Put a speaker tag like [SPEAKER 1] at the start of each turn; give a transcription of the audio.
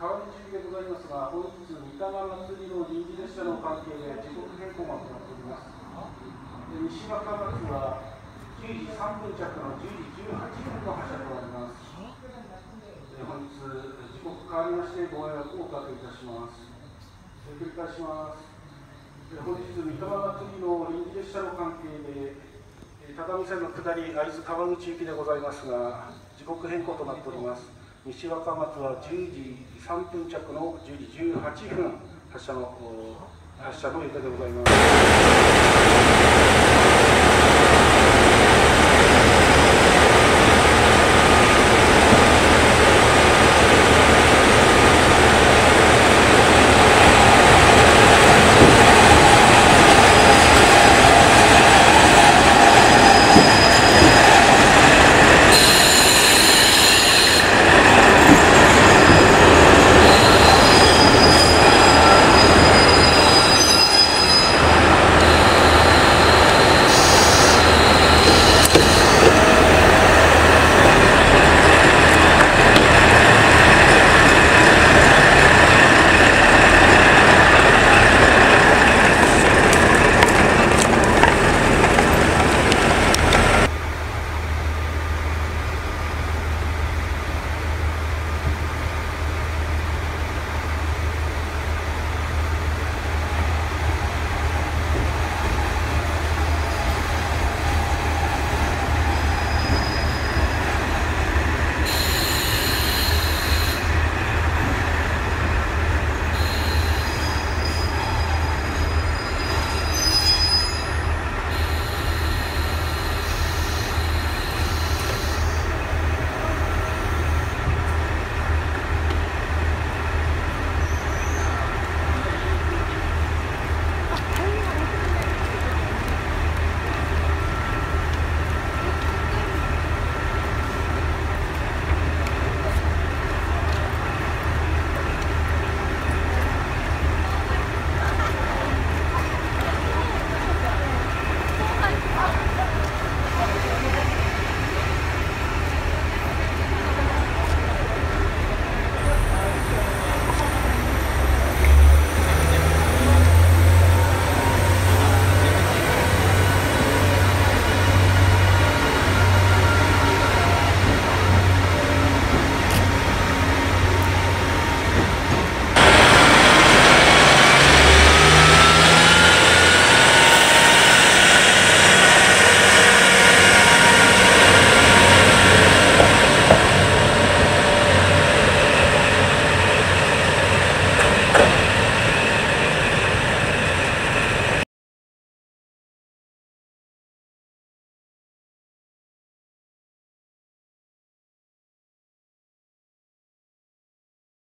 [SPEAKER 1] 川西行きでございますが、本日、御霊祭りの臨時列車の関係で時刻変更が行っております。西若松は10時3分着の10時18分の発車となります。本日、時刻変わりまして、ご迷惑をおかけいたします。繰り返します。本日、御霊祭りの臨時列車の関係で、只見線の下り会津川口行きでございますが、時刻変更となっております。西若松は10時3分着の10時18分発車の予定でございます。